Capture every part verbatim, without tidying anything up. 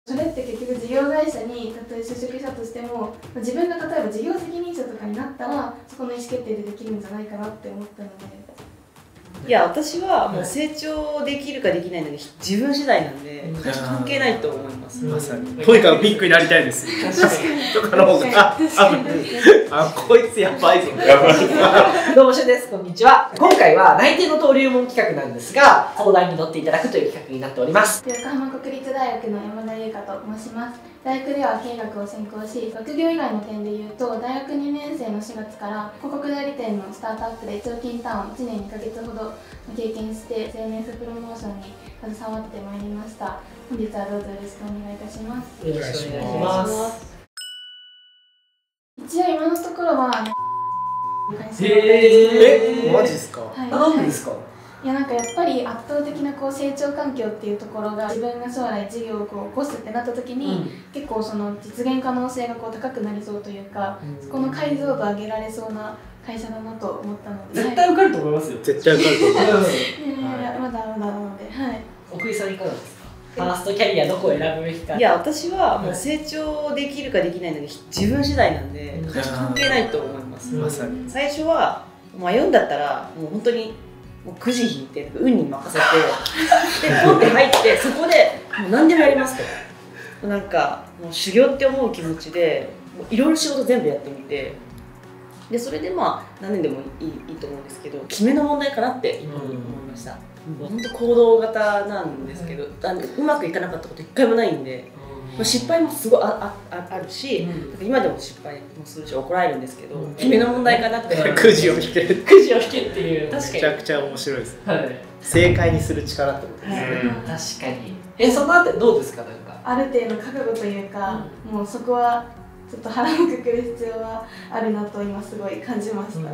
それって結局事業会社にたとえ就職したとしても、自分が例えば事業責任者とかになったらそこの意思決定でできるんじゃないかなって思ったので。 いや、私はもう成長できるかできないのが自分次第なんで関係ないと思います。 まさにとにかくビッグになりたいです。とかの方があ、こいつやばいぞ。 どうもしゅんです。こんにちは。今回は内定の登竜門企画なんですが、相談に乗っていただくという企画になっております。 横浜国立大学の山田優香と申します。大学では経営学を専攻し、学業以外の点でいうと大学にねん生のしがつから広告代理店のスタートアップで長期インターンをいちねんにかげつほど経験して エスエヌエス プロモーションに携わってまいりました。本日はどうぞよろしくお願いいたします。 よろしくお願いします。 一応今のところは会社ええ、マジですか。 はい、 なんでですか。 いや、なんかやっぱり圧倒的なこう成長環境っていうところが、自分が将来事業をこう起こすってなった時に、うん、結構その実現可能性がこう高くなりそうというか、うん、そこの解像度を上げられそうな会社だなと思ったので、 絶対受かると思いますよ。 絶対受かると思います。 いやいやいや、まだまだなので、はい。 奥井さんいかがですか。ファーストキャリアどこを選ぶべきか。 いや、私はもう成長できるかできないのが自分次第なんで関係ないと思います。 まさに最初は迷うんだったらもう本当にもうくじ引いて運に任せてでポンって入ってそこでもう何でもやりますと、なんかもう修行って思う気持ちでいろいろ仕事全部やってみて、でそれでまあ何年でもいい、いいと思うんですけど、決めの問題かなって今思いました。本当行動型なんですけど、あのうまくいかなかったこと一回もないんで、まあ、失敗もすごいあああるし、うん、今でも失敗もするし怒られるんですけど、うん、決めの問題かなってくじを引けるくじを引けっていう、確かにめちゃくちゃ面白いです、 はい、 正解にする力ってことですね、 うん、確かに。え、そのあたりどうですか。なんかある程度覚悟というか、うん、もうそこはちょっと腹をくくる必要はあるなと今すごい感じました、うん。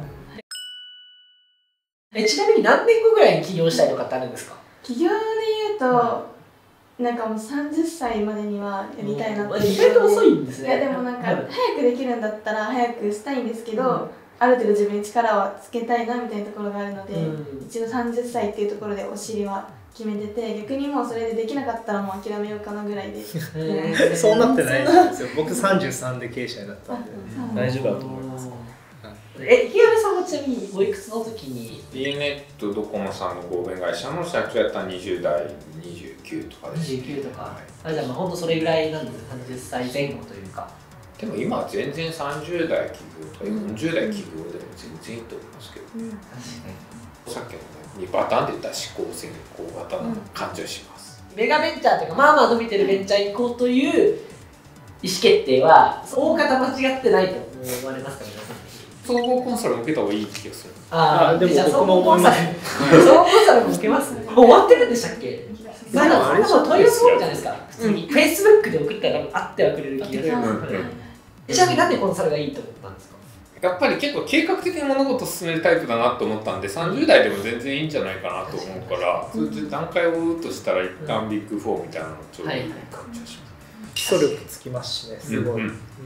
え、ちなみに何年後ぐらいに起業したいとかってあるんですか。 起業で言うと、うん、なんかもうさんじゅっさいまでにはやりたいなっていう。 意外と遅いんですね。 いやでもなんか早くできるんだったら早くしたいんですけど、うん、ある程度自分に力をつけたいなみたいなところがあるので、うん、一応さんじゅっさいっていうところでお尻は決めてて、逆にもうそれでできなかったらもう諦めようかなぐらいで。 そうなってないんですよ。僕さんじゅうさんで経営者になったんで大丈夫だと思います。 え、池上さんはちなみにおいくつの時にディーネットドコモさんの合弁会社の社長やったらにじゅうだい、にじゅうきゅうとかです。 にじゅうきゅうとか、はい、あ、じゃあまあ本当それぐらいなんです。さんじゅっさいぜん後というか。 でも今は全然さんじゅうだい起業とかよんじゅうだい起業でも全然いいと思いますけど、うん、確かにさっきのねにパターンで言ったら思考先行型な感じはします、 うん、メガベンチャーというかまあまあ伸びてるベンチャー行こうという意思決定は大方間違ってないと思われますか。皆さん総合コンサルも受けた方がいい気がする。 ああ、でも僕も思います。総合コンサルも受けます。もう終わってるんでしたっけ。まだあれも問い合わせ多いじゃないですか。普通に Facebook で送ったら会ってはくれる気がする。ちなみになんでコンサルがいいと思ったんですか。 やっぱり結構計画的に物事を進めるタイプだなと思ったんで、さんじゅうだいでも全然いいんじゃないかなと思うから、それで段階を追うとしたら一旦ビッグフォーみたいなのちょうどいい感じがします。 基礎力つきますしね、すごい。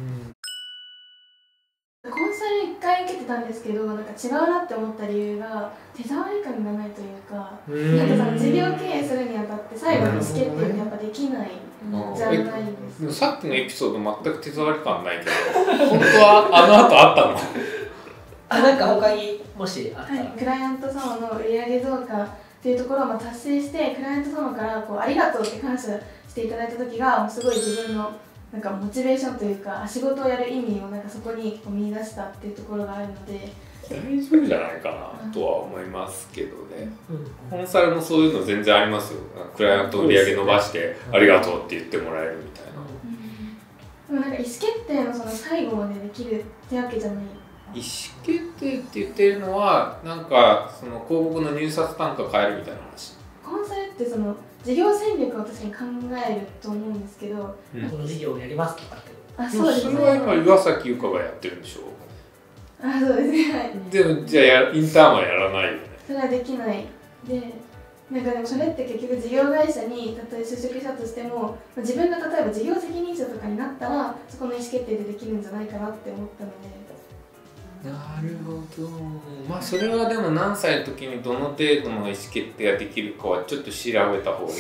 コンサルいっかい受けてたんですけど、なんか違うなって思った理由が手触り感がないというか、なんかその事業経営するにあたって最後の意思決定ってやっぱできないじゃないですか。 さっきのエピソード全く手触り感ないけど、本当はあの後あったの？ あ、なんか他にもしあったら、はい、 クライアント様の売上増加っていうところをまあ達成して、クライアント様からこうありがとうって感謝していただいた時がすごい自分のなんかモチベーションというか仕事をやる意味をなんかそこに見出したっていうところがあるので、 大丈夫じゃないかなとは思いますけどね、うん、コンサルもそういうの全然ありますよ。クライアント売り上げ伸ばしてありがとうって言ってもらえるみたいな、 うん、でもなんか意思決定のその最後までできるってわけじゃない。 意思決定って言ってるのはなんかその広告の入札単価変えるみたいな話。 コンサルってその事業戦略を確かに考えると思うんですけど、 うん、この事業をやりますとかって。 あ、そうですね。 それは今岩崎由香がやってるんでしょ。 あ、そうですね。はい。 でもじゃあやインターンはやらないよね。 それはできないで、なんかでもそれって結局事業会社にたとえ就職したとしても、自分が例えば事業責任者とかになったらそこの意思決定でできるんじゃないかなって思ったので。 なるほど。まあそれはでも何歳の時にどの程度の意思決定ができるかはちょっと調べた方がいいかもね。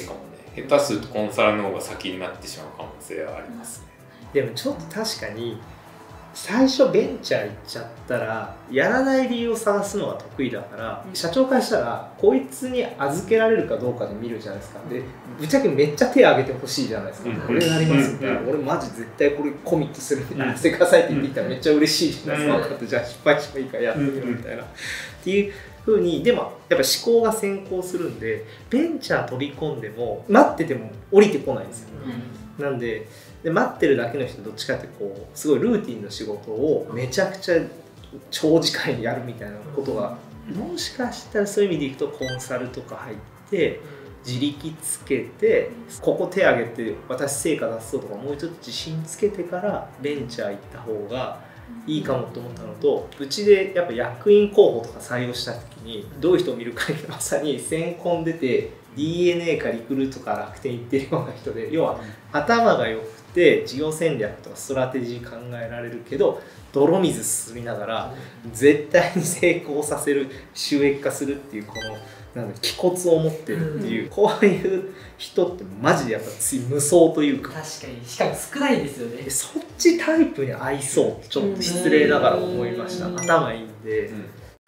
下手するとコンサルの方が先になってしまう可能性はありますね。 でもちょっと確かに最初ベンチャー行っちゃったらやらない理由を探すのが得意だから、社長からしたらこいつに預けられるかどうかで見るじゃないですか。でぶっちゃけめっちゃ手挙げてほしいじゃないですか。俺やりますみたいな、俺マジ絶対これコミットするんでやらせてくださいって言ってきたらめっちゃ嬉しいじゃないですか。分かった、じゃあ失敗してもいいからやってみろみたいなっていう風に。でもやっぱ思考が先行するんで、ベンチャー飛び込んでも待ってても降りてこないんですよ。なんでで待ってるだけの人どっちかってこうすごいルーティンの仕事をめちゃくちゃ長時間やるみたいなことが、もしかしたらそういう意味でいくとコンサルとか入って自力つけて、ここ手挙げて私成果出そうとかもうちょっと自信つけてからベンチャー行った方がいいかもと思ったのと、うちでやっぱ役員候補とか採用した時にどういう人を見るかにまさに選考出て ディーエヌエー かリクルートか楽天行ってるような人で、要は頭が良くて事業戦略とかストラテジー考えられるけど泥水進みながら絶対に成功させる、収益化するっていうこのなんだ気骨を持ってるっていう、こういう人ってマジでやっぱつい無双というか、 確かにしかも少ないですよね。 そっちタイプに合いそうってちょっと失礼ながら思いました。頭いいんで、うん、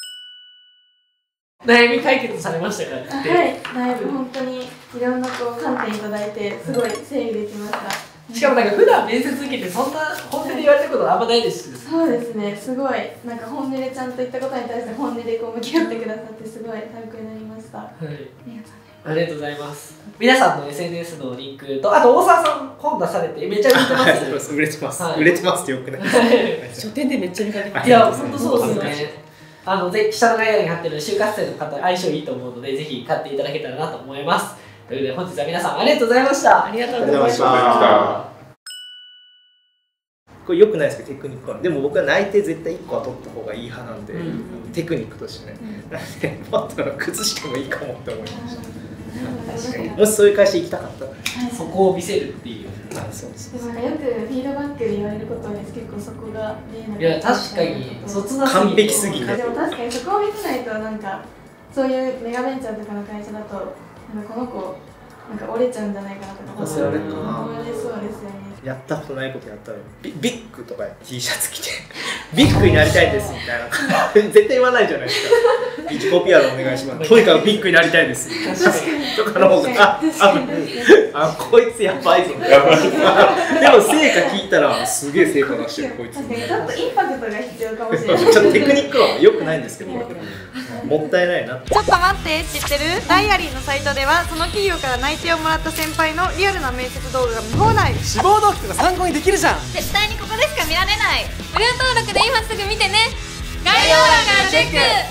悩み解決されましたか？ はい、だいぶ本当にいろんなこう観点いただいてすごい整理できました。 しかもなんか普段面接受けてそんな本音で言われたことあんまないですし、 そうですね、すごいなんか本音でちゃんと言ったことに対して本音でこう向き合ってくださってすごい参考になりました。はい、 ありがとうございます。皆さんの エスエヌエス のリンクと、あと大沢さん本出されてめっちゃ売れてますね。 売れてます、 はい、 売れてますってよくない書店でめっちゃ見かけます。 いや本当そうですね。あのぜ下の概要欄に貼ってる就活生の方相性いいと思うのでぜひ買っていただけたらなと思います。ということで本日は皆さんありがとうございました。 ありがとうございました。 これ良くないですか、テクニックは。でも僕は内定絶対いっこは取った方がいい派なんで、うん、テクニックとしてね、うん、もっと崩してもいいかもって思いました。確かにもしそういう会社行きたかったら、はい、 そこを見せるっていう。 あ、そうです。 でもなんかよくフィードバックで言われることです。結構そこがね、 いや確かにそつな完璧すぎて。 でも確かにそこを見せないとなんかそういうメガベンチャーとかの会社だとなんかこの子なんか折れちゃうんじゃないかなとか思われそうですよね。 やったことないことやったらビビッグとか T シャツ着てビッグになりたいですみたいな絶対言わないじゃないですか。自己 ピーアール お願いします。 とにかくビッグになりたいですとかの方が、ああこいつやばいぞ。でも成果聞いたらすげえ成果出してるこいつ。 確かにちょっとインパクトが必要かもしれない。 ちょっとテクニックは良くないんですけど、もったいないな。 ちょっと待って、知ってる？ダイアリーのサイトではその企業から内定をもらった先輩のリアルな面接動画が見放題。 志望動機とか参考にできるじゃん。 絶対にここでしか見られない。無料登録で今すぐ見てね。概要欄からチェック。